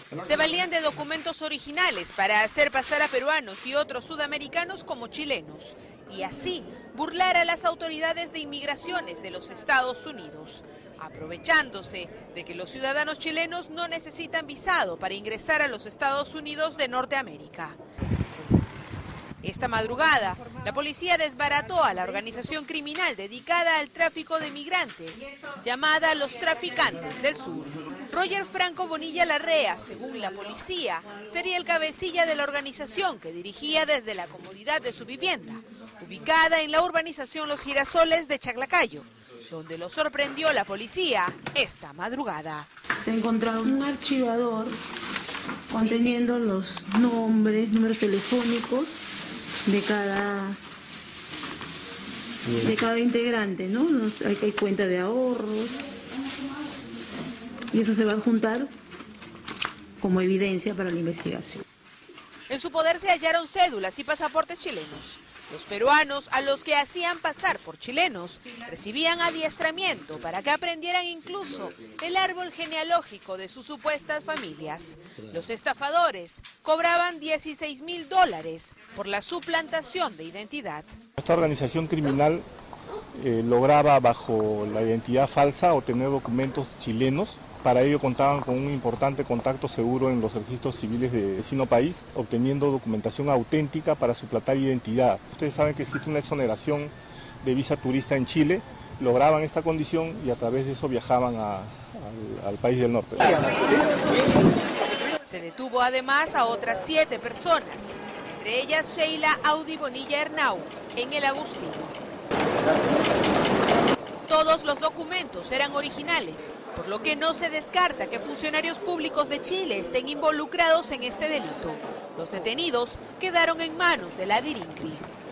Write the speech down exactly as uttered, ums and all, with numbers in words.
Se valían de documentos originales para hacer pasar a peruanos y otros sudamericanos como chilenos y así burlar a las autoridades de inmigraciones de los Estados Unidos, aprovechándose de que los ciudadanos chilenos no necesitan visado para ingresar a los Estados Unidos de Norteamérica. Esta madrugada, la policía desbarató a la organización criminal dedicada al tráfico de migrantes, llamada Los Traficantes del Sur. Roger Franco Bonilla Larrea, según la policía, sería el cabecilla de la organización que dirigía desde la comodidad de su vivienda, ubicada en la urbanización Los Girasoles de Chaclacayo, donde lo sorprendió la policía esta madrugada. Se encontraba un archivador conteniendo los nombres, números telefónicos de cada de cada integrante, ¿no? Hay, hay cuenta de ahorros y eso se va a juntar como evidencia para la investigación. En su poder se hallaron cédulas y pasaportes chilenos. Los peruanos, a los que hacían pasar por chilenos, recibían adiestramiento para que aprendieran incluso el árbol genealógico de sus supuestas familias. Los estafadores cobraban dieciséis mil dólares por la suplantación de identidad. Esta organización criminal eh, lograba bajo la identidad falsa obtener documentos chilenos. Para ello contaban con un importante contacto seguro en los registros civiles de vecino país, obteniendo documentación auténtica para suplantar identidad. Ustedes saben que existe una exoneración de visa turista en Chile, lograban esta condición y a través de eso viajaban a, al, al país del norte. Se detuvo además a otras siete personas, entre ellas Sheila Audi Bonilla Hernau, en el Agustino. Todos los documentos eran originales, por lo que no se descarta que funcionarios públicos de Chile estén involucrados en este delito. Los detenidos quedaron en manos de la DIRINCRI.